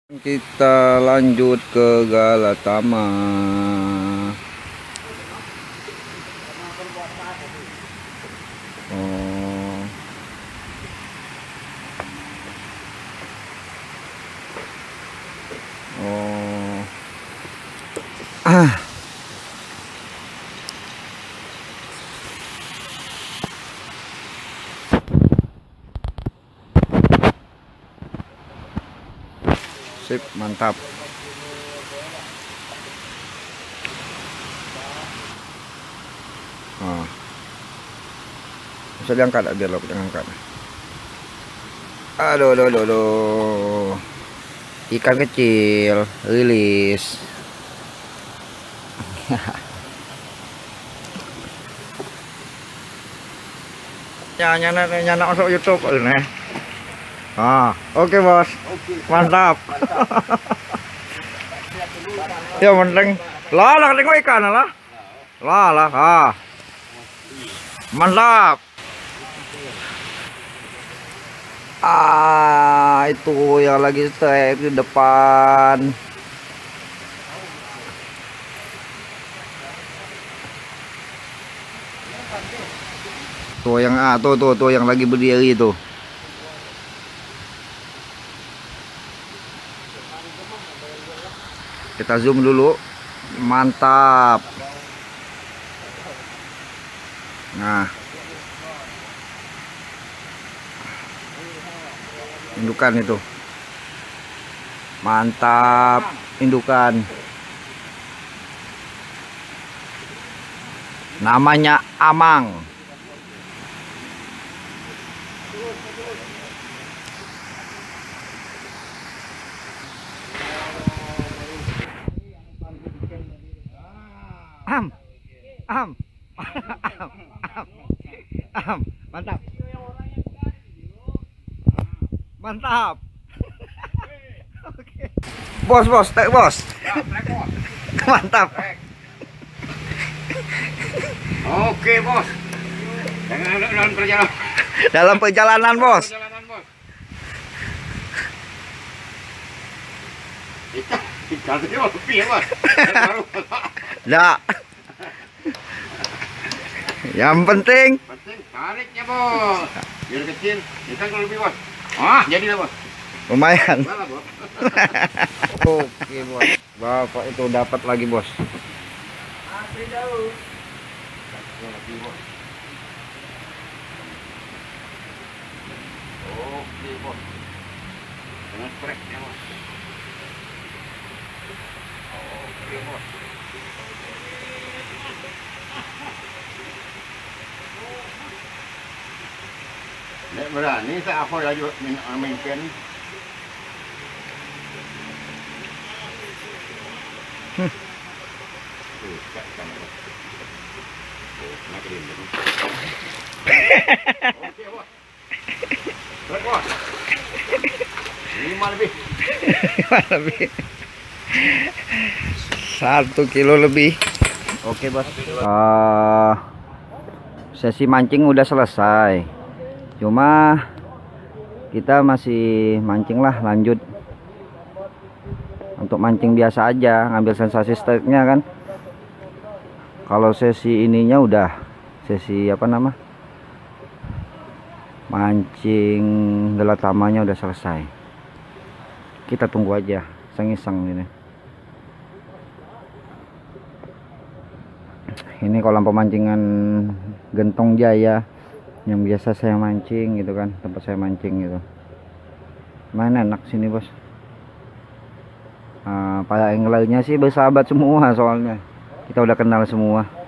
Kita lanjut ke Galatama. Oh. Oh. Sip, mantap. Oh. Bisa diangkat biar lo angkat. Aduh, aduh, aduh, aduh. Ikan kecil, rilis. Nyana masuk YouTube ini. Oke, bos. Mantap. Ya penting. Lah tengok ikan lah. Lah. Mantap. Itu yang lagi strike di depan. Tuh yang lagi berdiri tuh. Kita zoom dulu. Mantap. Nah. Indukan itu. Mantap, indukan. Namanya Amang. Mantap. Mantap. Oke. Bos, tek bos. Mantap. Oke, bos. Dalam perjalanan. Dalam perjalanan, bos. Ikan itu lebih ya, bos. Enggak. Yang penting Tariknya, bos. Biar kecil, ikan kalau lebih, bos. Jadilah, bos. lumayan. Malah, bos. Oke, bos. Bapak itu dapat lagi, bos. Asli jauh. Lagi, bos. Oke, bos. Dengan streknya, bos. Oke, bos. Nek berani saya apa lagi memimpin. Oke, bos. Trek, bos. 5 lebih. 1 kilo lebih. Oke, bos. Sesi mancing udah selesai. Cuma kita masih mancing lah, lanjut untuk mancing biasa aja, ngambil sensasi strike-nya kan. Kalau sesi ininya udah sesi mancing Galatamanya udah selesai. Kita tunggu aja, iseng-iseng ini. Ini kolam pemancingan Gentong Jaya yang biasa saya mancing gitu kan, tempat saya mancing gitu. Mana enak sini, bos. Para anglernya sih bersahabat semua, soalnya kita udah kenal semua.